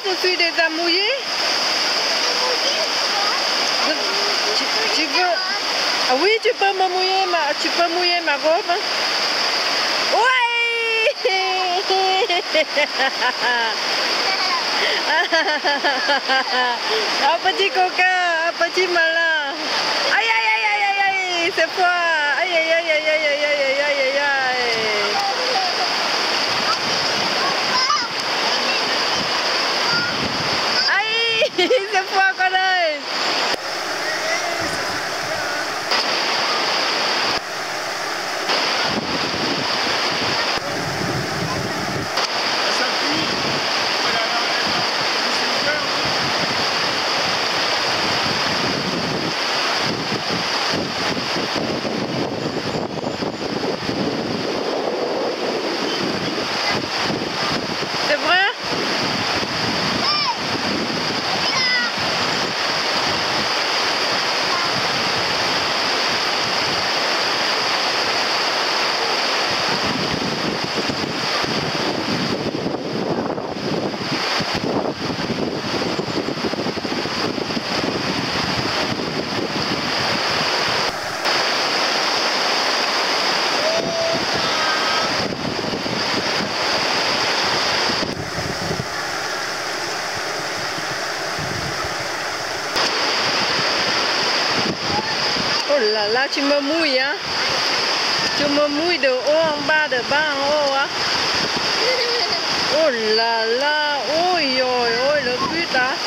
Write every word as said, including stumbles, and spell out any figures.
je suis déjà mouillée. Tu, tu veux... Ah oui, tu peux me mouiller ma, tu peux mouiller ma robe. Ouais. Un petit coquin, un petit malin. Aïe aïe aïe aïe aïe aïe, c'est quoi? Aïe aïe aïe aïe aïe aïe aïe aïe aïe aïe. Aïe, c'est quoi qu'on a? C'est vrai? Oh là là, tu me mouilles, hein? Tu me mouilles de haut en bas, de bas en haut, hein? Oh là là, oh, oh, oh, le but, hein?